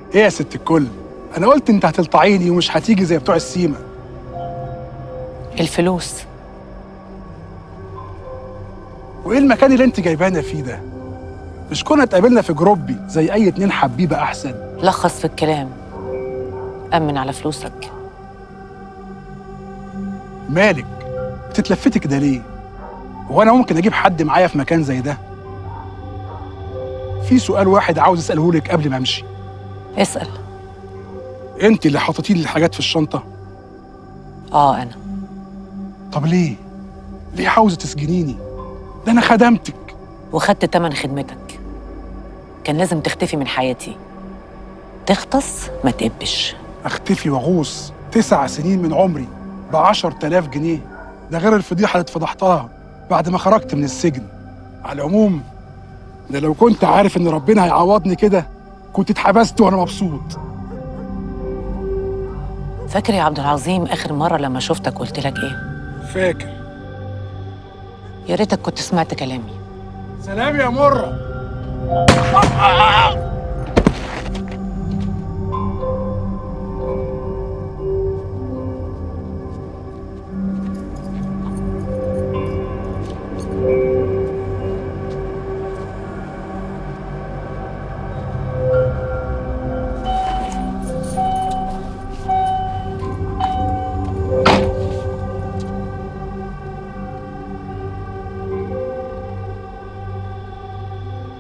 ايه يا ست الكل؟ انا قلت انت هتلطعيني ومش هتيجي زي بتوع السيما. الفلوس. وايه المكان اللي انت جايبانا فيه ده؟ مش كنا اتقابلنا في جروبي زي اي اتنين حبيبه احسن؟ لخص في الكلام، أمن على فلوسك. مالك بتتلفتي كده ليه؟ هو انا ممكن اجيب حد معايا في مكان زي ده؟ في سؤال واحد عاوز اساله لك قبل ما امشي. اسأل. انت اللي حطيتي لي الحاجات في الشنطه؟ أنا. طب ليه؟ ليه عاوزه تسجنيني؟ ده انا خدمتك وخدت تمن خدمتك. كان لازم تختفي من حياتي، تغطس ما تقبش. اختفي واغوص 9 سنين من عمري ب10,000 جنيه، ده غير الفضيحه اللي اتفضحتها بعد ما خرجت من السجن. على العموم ده لو كنت عارف ان ربنا هيعوضني كده كنت اتحبست وانا مبسوط. فاكر يا عبد العظيم آخر مرة لما شفتك قلت لك إيه؟ فاكر. يا ريتك كنت سمعت كلامي. سلام يا مرة.